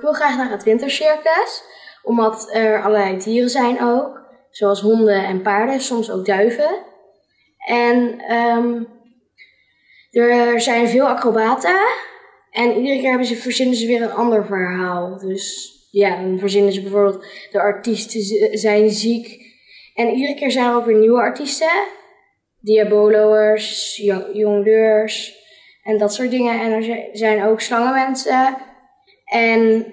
Ik wil graag naar het wintercircus, omdat er allerlei dieren zijn ook. Zoals honden en paarden, soms ook duiven. En er zijn veel acrobaten. En iedere keer verzinnen ze weer een ander verhaal. Dus ja, dan verzinnen ze bijvoorbeeld de artiesten zijn ziek. En iedere keer zijn er ook weer nieuwe artiesten. Diabolo'ers, jongleurs en dat soort dingen. En er zijn ook slangenmensen. En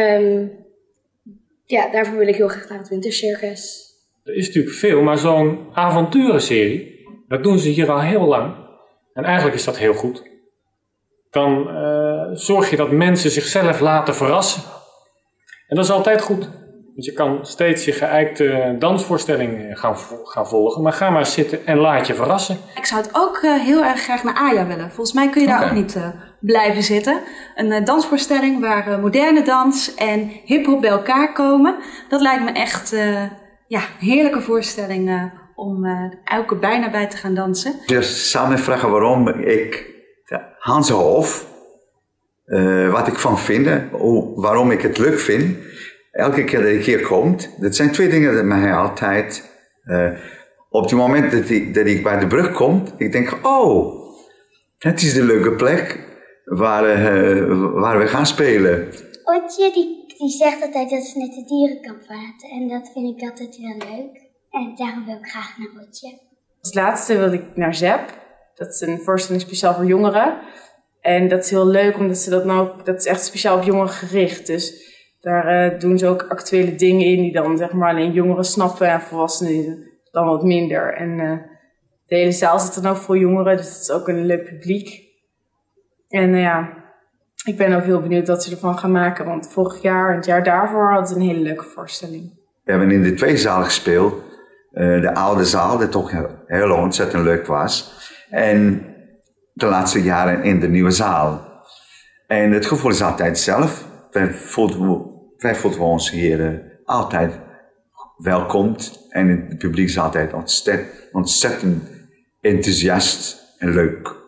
ja, daarvoor wil ik heel graag naar het wintercircus. Er is natuurlijk veel, maar zo'n avonturenserie, dat doen ze hier al heel lang. En eigenlijk is dat heel goed. Dan zorg je dat mensen zichzelf laten verrassen. En dat is altijd goed. Want je kan steeds je geëikte dansvoorstelling gaan volgen. Maar ga maar zitten en laat je verrassen. Ik zou het ook heel erg graag naar Aja willen. Volgens mij kun je daar ook niet blijven zitten. Een dansvoorstelling waar moderne dans en hiphop bij elkaar komen. Dat lijkt me echt een heerlijke voorstelling om elke bijna bij te gaan dansen. Dus samen vragen waarom ik Hans Hof, wat ik van vind, waarom ik het leuk vind. Elke keer dat ik hier kom, dat zijn twee dingen dat mij altijd, op het moment dat ik bij de brug kom, ik denk, oh, dat is de leuke plek waar we gaan spelen. Otje die zegt altijd dat ze met de dieren kan praten en dat vind ik altijd wel leuk. En daarom wil ik graag naar Otje. Als laatste wil ik naar ZEP. Dat is een voorstelling speciaal voor jongeren. En dat is heel leuk, omdat ze dat is echt speciaal op jongeren gericht. Dus daar doen ze ook actuele dingen in die dan zeg maar alleen jongeren snappen en volwassenen dan wat minder. En de hele zaal zit dan ook voor jongeren, dus het is ook een leuk publiek. En ik ben ook heel benieuwd wat ze ervan gaan maken, want vorig jaar en het jaar daarvoor hadden ze een hele leuke voorstelling. We hebben in de twee zalen gespeeld. De oude zaal, dat toch heel ontzettend leuk was. En de laatste jaren in de nieuwe zaal. En het gevoel is altijd hetzelfde. Wij voelden ons hier altijd welkom. En het publiek is altijd ontzettend enthousiast en leuk.